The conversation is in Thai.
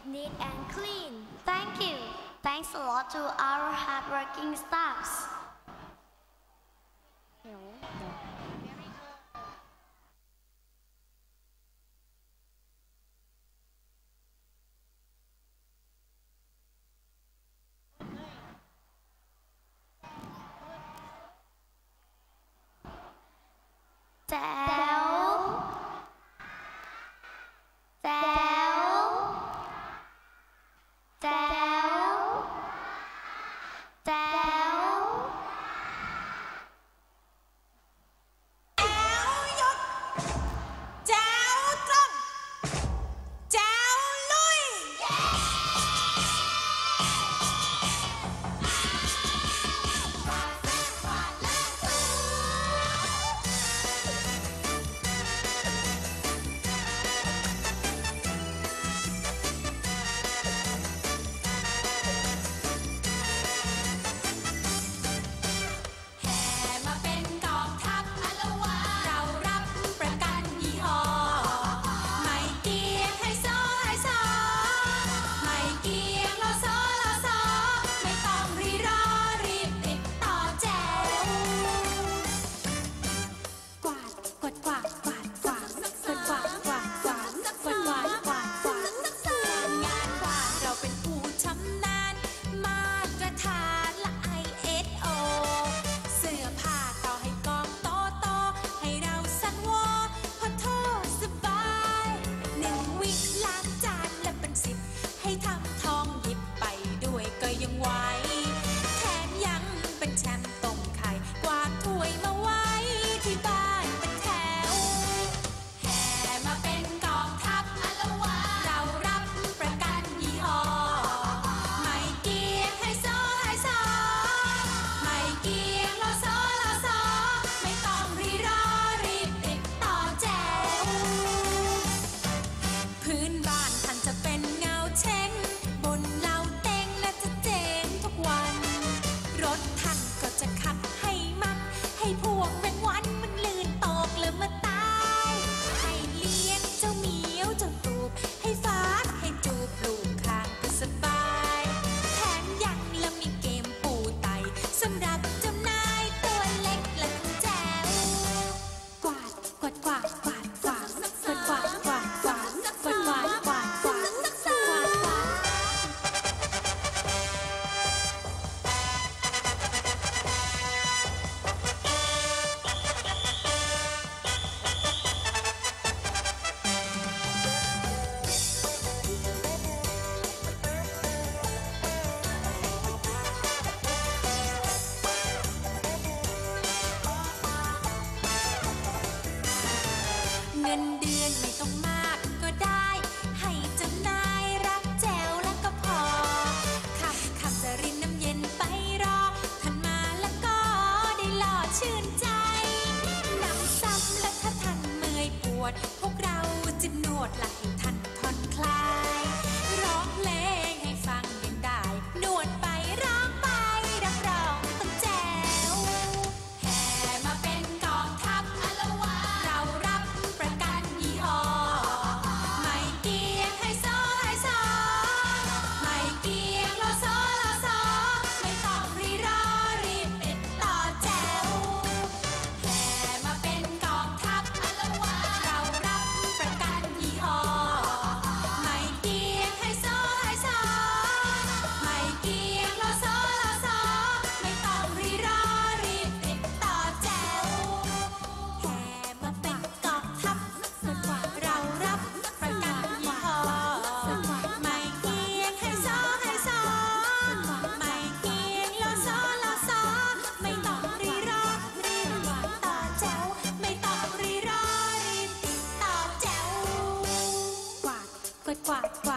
neat and clean. Thank you. Thanks a lot to our hardworking staffs. เงินเดือนไม่ต้องมากก็ได้ให้เจ้านายรักแจ๋วแล้วก็พอขับจะรินน้ำเย็นไปรอท่านมาแล้วก็ได้หล่อชื่นใจนำซ้ำและถ้าท่านเมื่อยปวดพวกเราจะนวดและให้ท่านผ่อนคลายร้องเพลงให้ฟังยังได้นวดไปร้องไปรับรองต้องแจ๋วแห่มาเป็นกองทัพอละวาดเรารับประกันยี่ห้อไม่เกียงให้โซไม่เกียงโลโซไม่ต้องรอรีบติดต่อแจ๋วแห่มาเป็นกองทัพอละวาดเรารับประกันยี่ห้อไม่เกียงให้โซไม่เกียงโลโซไม่ต้องรอรีบติดต่อแจ๋วแห่มาเป็นกองทัพเรารับประกันยี่ห้อไม่เกียงให้โซไม่เกียงโลโซไม่ต้องรีบต่อแจ๋วไม่ต้องรีบติดต่อแจ๋วกวาด